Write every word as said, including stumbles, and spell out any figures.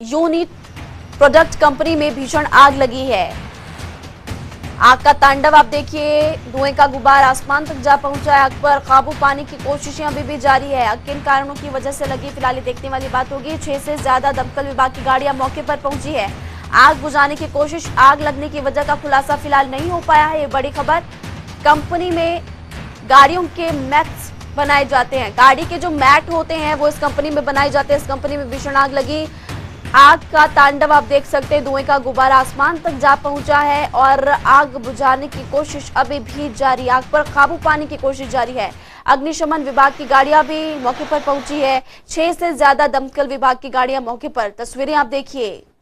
Unit product company में भीषण आग लगी है। आग का तांडव आप देखिए, धुएं का गुबार आसमान तक जा पहुंचा है। आग पर काबू पाने की कोशिशें अभी भी जारी है। आग किन कारणों की वजह से लगी, फिलहाल देखने वाली बात होगी। छह से ज्यादा दमकल विभाग की गाड़ियां मौके पर पहुंची है। आग बुझाने की कोशिश, आग लगने की वजह का खुलासा फिलहाल नहीं हो पाया है। ये बड़ी खबर। कंपनी में गाड़ियों के मैट्स बनाए जाते हैं, गाड़ी के जो मैट होते हैं वो इस कंपनी में बनाए जाते हैं। इस कंपनी में भीषण आग लगी। आग का तांडव आप देख सकते हैं, धुएं का गुब्बारा आसमान तक जा पहुंचा है और आग बुझाने की कोशिश अभी भी जारी, आग पर काबू पाने की कोशिश जारी है। अग्निशमन विभाग की गाड़ियां भी मौके पर पहुंची है। छह से ज्यादा दमकल विभाग की गाड़ियां मौके पर, तस्वीरें आप देखिए।